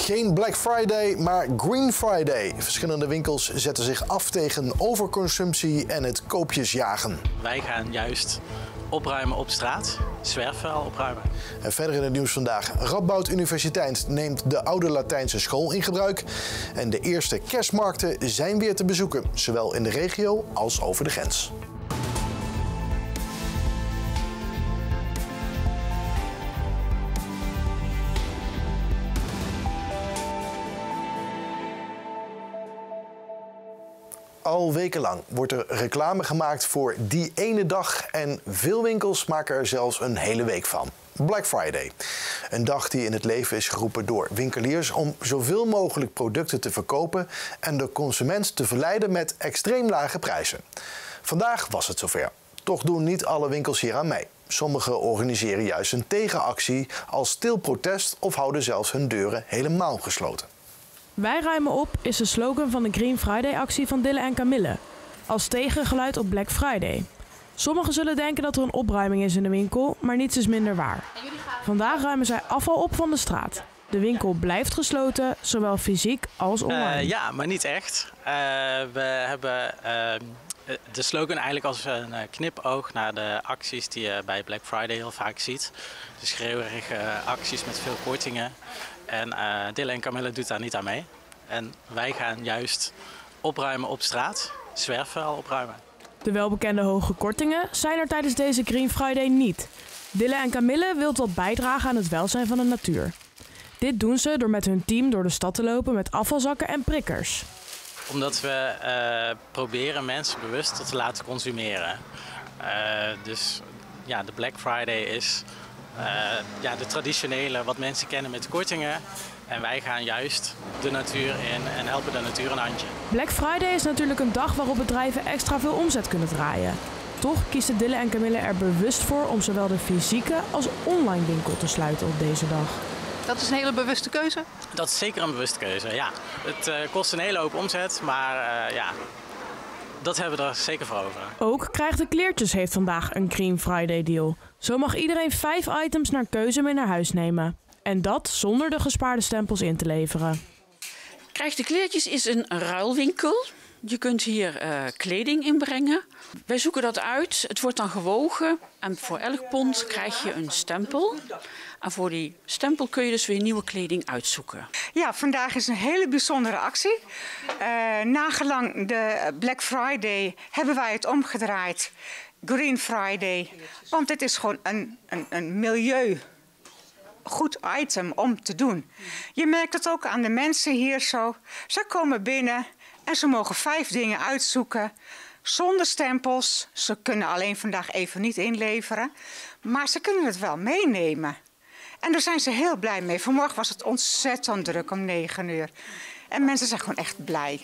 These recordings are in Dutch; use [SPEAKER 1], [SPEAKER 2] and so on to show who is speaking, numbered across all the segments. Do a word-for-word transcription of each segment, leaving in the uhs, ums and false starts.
[SPEAKER 1] Geen Black Friday, maar Green Friday. Verschillende winkels zetten zich af tegen overconsumptie en het koopjesjagen.
[SPEAKER 2] Wij gaan juist opruimen op straat, zwerfvuil opruimen.
[SPEAKER 1] En verder in het nieuws vandaag. Radboud Universiteit neemt de oude Latijnse school in gebruik. En de eerste kerstmarkten zijn weer te bezoeken, zowel in de regio als over de grens. Al wekenlang wordt er reclame gemaakt voor die ene dag en veel winkels maken er zelfs een hele week van. Black Friday. Een dag die in het leven is geroepen door winkeliers om zoveel mogelijk producten te verkopen en de consument te verleiden met extreem lage prijzen. Vandaag was het zover. Toch doen niet alle winkels hier aan mee. Sommigen organiseren juist een tegenactie als stil protest of houden zelfs hun deuren helemaal gesloten.
[SPEAKER 3] Wij ruimen op is de slogan van de Green Friday-actie van Dille en Camille. Als tegengeluid op Black Friday. Sommigen zullen denken dat er een opruiming is in de winkel, maar niets is minder waar. Vandaag ruimen zij afval op van de straat. De winkel blijft gesloten, zowel fysiek als online.
[SPEAKER 2] Uh, ja, maar niet echt. Uh, we hebben uh, de slogan eigenlijk als een knipoog naar de acties die je bij Black Friday heel vaak ziet. De schreeuwerige acties met veel kortingen. En uh, Dille en Camille doet daar niet aan mee. En wij gaan juist opruimen op straat, zwerfvuil opruimen.
[SPEAKER 3] De welbekende hoge kortingen zijn er tijdens deze Green Friday niet. Dille en Camille wil wat bijdragen aan het welzijn van de natuur. Dit doen ze door met hun team door de stad te lopen met afvalzakken en prikkers.
[SPEAKER 2] Omdat we uh, proberen mensen bewust te laten consumeren. Uh, dus ja, de Black Friday is uh, ja, de traditionele wat mensen kennen met kortingen. En wij gaan juist de natuur in en helpen de natuur een handje.
[SPEAKER 3] Black Friday is natuurlijk een dag waarop bedrijven extra veel omzet kunnen draaien. Toch kiezen Dille en Camille er bewust voor om zowel de fysieke als online winkel te sluiten op deze dag.
[SPEAKER 4] Dat is een hele bewuste keuze?
[SPEAKER 2] Dat is zeker een bewuste keuze, ja. Het uh, kost een hele hoop omzet, maar uh, ja, dat hebben we er zeker voor over.
[SPEAKER 3] Ook Krijg de Kleertjes heeft vandaag een Green Friday deal. Zo mag iedereen vijf items naar keuze mee naar huis nemen. En dat zonder de gespaarde stempels in te leveren.
[SPEAKER 5] Krijg de Kleertjes is een ruilwinkel. Je kunt hier uh, kleding inbrengen. Wij zoeken dat uit. Het wordt dan gewogen. En voor elk pond krijg je een stempel. En voor die stempel kun je dus weer nieuwe kleding uitzoeken.
[SPEAKER 6] Ja, vandaag is een hele bijzondere actie. Uh, nagelang de Black Friday hebben wij het omgedraaid. Green Friday. Want dit is gewoon een, een, een milieu. Goed item om te doen. Je merkt het ook aan de mensen hier zo. Ze komen binnen en ze mogen vijf dingen uitzoeken. Zonder stempels. Ze kunnen alleen vandaag even niet inleveren. Maar ze kunnen het wel meenemen. En daar zijn ze heel blij mee. Vanmorgen was het ontzettend druk om negen uur. En mensen zijn gewoon echt blij.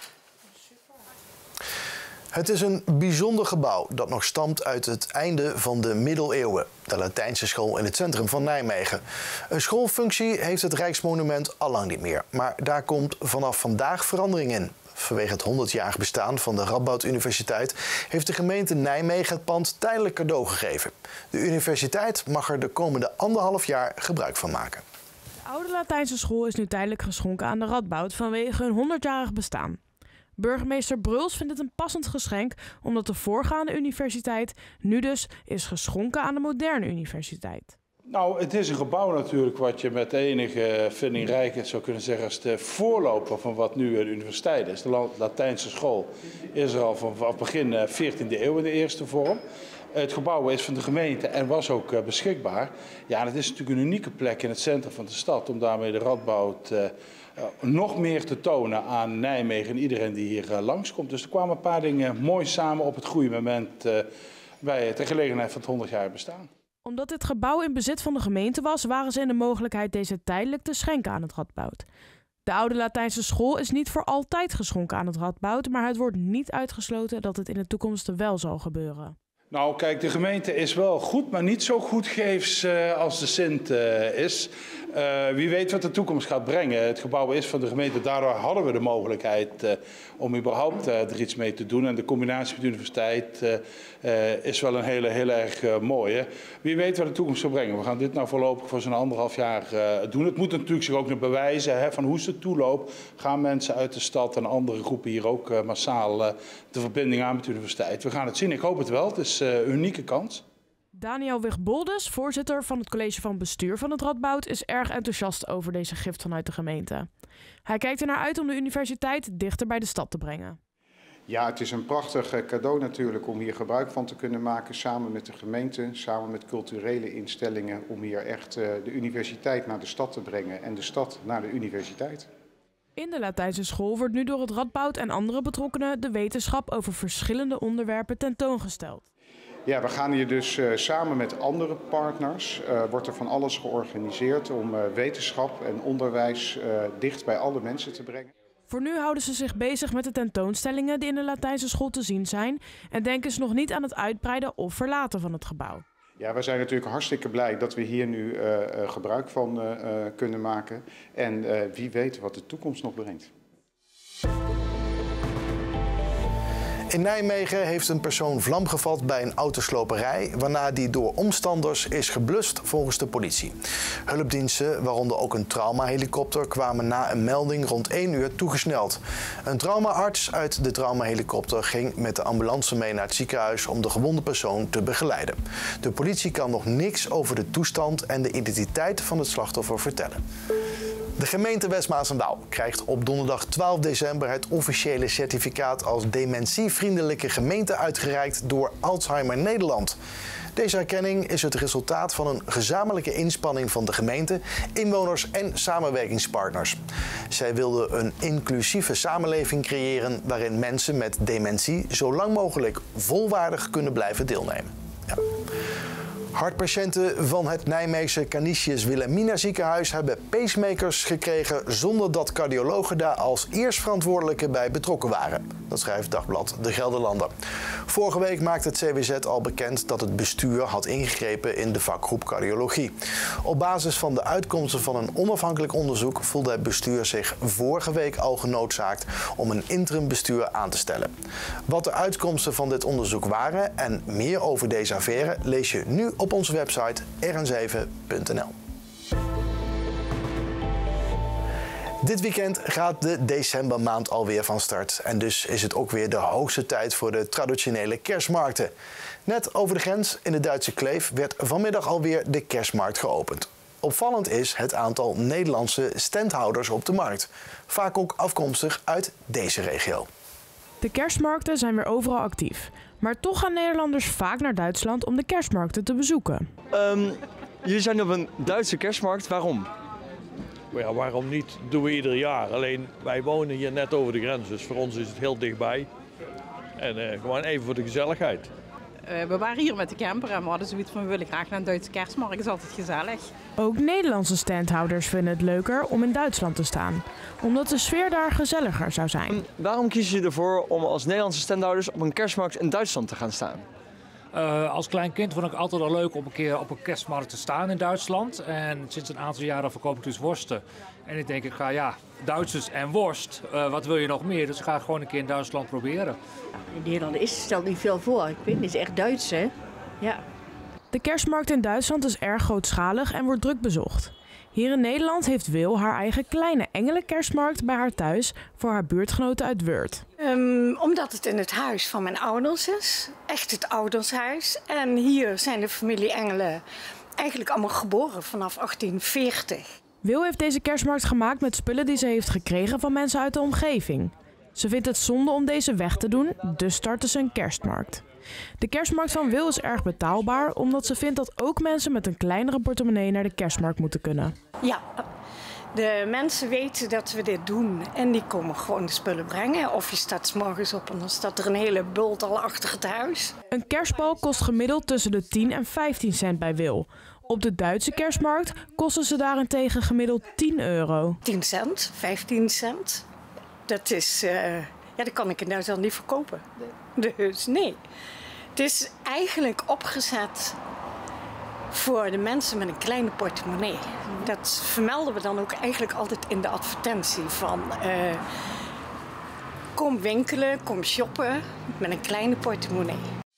[SPEAKER 1] Het is een bijzonder gebouw dat nog stamt uit het einde van de middeleeuwen. De Latijnse school in het centrum van Nijmegen. Een schoolfunctie heeft het Rijksmonument al lang niet meer. Maar daar komt vanaf vandaag verandering in. Vanwege het honderdjarig bestaan van de Radboud Universiteit heeft de gemeente Nijmegen het pand tijdelijk cadeau gegeven. De universiteit mag er de komende anderhalf jaar gebruik van maken.
[SPEAKER 3] De oude Latijnse school is nu tijdelijk geschonken aan de Radboud vanwege hun honderdjarig bestaan. Burgemeester Bruls vindt het een passend geschenk omdat de voorgaande universiteit nu dus is geschonken aan de moderne universiteit.
[SPEAKER 7] Nou, het is een gebouw natuurlijk wat je met enige vindingrijkheid zou kunnen zeggen als de voorloper van wat nu de universiteit is. De Latijnse school is er al vanaf begin veertiende eeuw in de eerste vorm. Het gebouw is van de gemeente en was ook beschikbaar. Ja, en het is natuurlijk een unieke plek in het centrum van de stad om daarmee de Radboud uh, uh, nog meer te tonen aan Nijmegen en iedereen die hier uh, langskomt. Dus er kwamen een paar dingen mooi samen op het goede moment uh, bij de gelegenheid van het honderdjarig bestaan.
[SPEAKER 3] Omdat dit gebouw in bezit van de gemeente was, waren ze in de mogelijkheid deze tijdelijk te schenken aan het Radboud. De oude Latijnse school is niet voor altijd geschonken aan het Radboud, maar het wordt niet uitgesloten dat het in de toekomst wel zal gebeuren.
[SPEAKER 7] Nou, kijk, de gemeente is wel goed, maar niet zo goedgeefs uh, als de Sint uh, is. Uh, wie weet wat de toekomst gaat brengen. Het gebouw is van de gemeente, daardoor hadden we de mogelijkheid uh, om überhaupt uh, er iets mee te doen. En de combinatie met de universiteit uh, uh, is wel een hele, heel erg uh, mooie. Wie weet wat de toekomst zal brengen. We gaan dit nou voorlopig voor zo'n anderhalf jaar uh, doen. Het moet natuurlijk zich ook nog bewijzen, hè, van hoe is de toeloop. Gaan mensen uit de stad en andere groepen hier ook uh, massaal uh, de verbinding aan met de universiteit. We gaan het zien, ik hoop het wel. Het is uh, een unieke kans.
[SPEAKER 3] Daniel Wigboldes, voorzitter van het college van bestuur van het Radboud, is erg enthousiast over deze gift vanuit de gemeente. Hij kijkt er naar uit om de universiteit dichter bij de stad te brengen.
[SPEAKER 8] Ja, het is een prachtig cadeau natuurlijk om hier gebruik van te kunnen maken samen met de gemeente, samen met culturele instellingen, om hier echt de universiteit naar de stad te brengen en de stad naar de universiteit.
[SPEAKER 3] In de Latijnse school wordt nu door het Radboud en andere betrokkenen de wetenschap over verschillende onderwerpen tentoongesteld.
[SPEAKER 8] Ja, we gaan hier dus uh, samen met andere partners, uh, wordt er van alles georganiseerd om uh, wetenschap en onderwijs uh, dicht bij alle mensen te brengen.
[SPEAKER 3] Voor nu houden ze zich bezig met de tentoonstellingen die in de Latijnse school te zien zijn en denken ze nog niet aan het uitbreiden of verlaten van het gebouw.
[SPEAKER 8] Ja, we zijn natuurlijk hartstikke blij dat we hier nu uh, uh, gebruik van uh, uh, kunnen maken en uh, wie weet wat de toekomst nog brengt.
[SPEAKER 1] In Nijmegen heeft een persoon vlam gevat bij een autosloperij, waarna die door omstanders is geblust volgens de politie. Hulpdiensten, waaronder ook een traumahelikopter, kwamen na een melding rond één uur toegesneld. Een traumaarts uit de traumahelikopter ging met de ambulance mee naar het ziekenhuis om de gewonde persoon te begeleiden. De politie kan nog niks over de toestand en de identiteit van het slachtoffer vertellen. De gemeente West-Maas-en-Waal krijgt op donderdag twaalf december het officiële certificaat als dementievriendelijke gemeente uitgereikt door Alzheimer Nederland. Deze erkenning is het resultaat van een gezamenlijke inspanning van de gemeente, inwoners en samenwerkingspartners. Zij wilden een inclusieve samenleving creëren waarin mensen met dementie zo lang mogelijk volwaardig kunnen blijven deelnemen. Ja. Hartpatiënten van het Nijmeegse Canisius Wilhelmina ziekenhuis hebben pacemakers gekregen zonder dat cardiologen daar als eerstverantwoordelijke bij betrokken waren. Dat schrijft Dagblad De Gelderlander. Vorige week maakte het C W Z al bekend dat het bestuur had ingegrepen in de vakgroep cardiologie. Op basis van de uitkomsten van een onafhankelijk onderzoek voelde het bestuur zich vorige week al genoodzaakt om een interimbestuur aan te stellen. Wat de uitkomsten van dit onderzoek waren en meer over deze affaire lees je nu op onze website r n zeven punt n l. Dit weekend gaat de decembermaand alweer van start. En dus is het ook weer de hoogste tijd voor de traditionele kerstmarkten. Net over de grens in de Duitse Kleef werd vanmiddag alweer de kerstmarkt geopend. Opvallend is het aantal Nederlandse standhouders op de markt. Vaak ook afkomstig uit deze regio.
[SPEAKER 3] De kerstmarkten zijn weer overal actief. Maar toch gaan Nederlanders vaak naar Duitsland om de kerstmarkten te bezoeken.
[SPEAKER 9] Um, jullie zijn op een Duitse kerstmarkt. Waarom?
[SPEAKER 10] Ja, waarom niet? Dat doen we ieder jaar. Alleen wij wonen hier net over de grens, dus voor ons is het heel dichtbij. En uh, gewoon even voor de gezelligheid.
[SPEAKER 4] Uh, we waren hier met de camper en we hadden zoiets van we willen graag naar een Duitse kerstmarkt. Dat is altijd gezellig.
[SPEAKER 3] Ook Nederlandse standhouders vinden het leuker om in Duitsland te staan. Omdat de sfeer daar gezelliger zou zijn.
[SPEAKER 9] Um, waarom kiezen jullie ervoor om als Nederlandse standhouders op een kerstmarkt in Duitsland te gaan staan?
[SPEAKER 11] Uh, als klein kind vond ik altijd al leuk om een keer op een kerstmarkt te staan in Duitsland. En sinds een aantal jaren verkoop ik dus worsten. En ik denk, ik ga ja, Duitsers en worst, uh, wat wil je nog meer? Dus ik ga het gewoon een keer in Duitsland proberen.
[SPEAKER 12] In Nederland is stelt niet veel voor. Ik weet niet, het is echt Duits, hè? Ja.
[SPEAKER 3] De kerstmarkt in Duitsland is erg grootschalig en wordt druk bezocht. Hier in Nederland heeft Wil haar eigen kleine engelenkerstmarkt bij haar thuis voor haar buurtgenoten uit Weurt.
[SPEAKER 13] Um, omdat het in het huis van mijn ouders is. Echt het oudershuis. En hier zijn de familie Engelen eigenlijk allemaal geboren vanaf achttien veertig.
[SPEAKER 3] Wil heeft deze kerstmarkt gemaakt met spullen die ze heeft gekregen van mensen uit de omgeving. Ze vindt het zonde om deze weg te doen, dus startte ze een kerstmarkt. De kerstmarkt van Wil is erg betaalbaar, omdat ze vindt dat ook mensen met een kleinere portemonnee naar de kerstmarkt moeten kunnen.
[SPEAKER 13] Ja, de mensen weten dat we dit doen en die komen gewoon de spullen brengen. Of je staat 's morgens op en dan staat er een hele bult al achter het huis.
[SPEAKER 3] Een kerstbal kost gemiddeld tussen de tien en vijftien cent bij Wil. Op de Duitse kerstmarkt kosten ze daarentegen gemiddeld tien euro.
[SPEAKER 13] tien cent, vijftien cent. Dat is, uh, ja, dat kan ik in Duitsland niet verkopen. Dus nee. Het is eigenlijk opgezet voor de mensen met een kleine portemonnee. Dat vermelden we dan ook eigenlijk altijd in de advertentie van uh, kom winkelen, kom shoppen met een kleine portemonnee.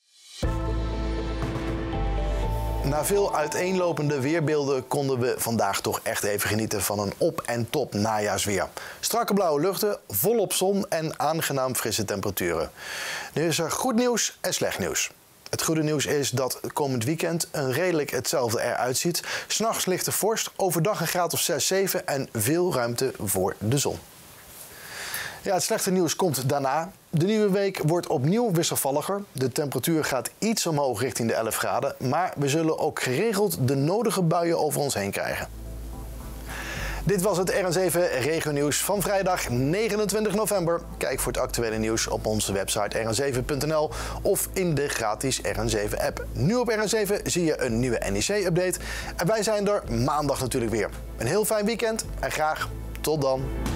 [SPEAKER 1] Na veel uiteenlopende weerbeelden konden we vandaag toch echt even genieten van een op- en top najaarsweer. Strakke blauwe luchten, volop zon en aangenaam frisse temperaturen. Nu is er goed nieuws en slecht nieuws. Het goede nieuws is dat komend weekend een redelijk hetzelfde eruit ziet. 's Nachts lichte vorst, overdag een graad of zes, zeven en veel ruimte voor de zon. Ja, het slechte nieuws komt daarna. De nieuwe week wordt opnieuw wisselvalliger. De temperatuur gaat iets omhoog richting de elf graden. Maar we zullen ook geregeld de nodige buien over ons heen krijgen. Dit was het R N zeven Regionieuws van vrijdag negenentwintig november. Kijk voor het actuele nieuws op onze website r n zeven punt n l of in de gratis R N zeven app. Nu op R N zeven zie je een nieuwe N I C-update. En wij zijn er maandag natuurlijk weer. Een heel fijn weekend en graag tot dan.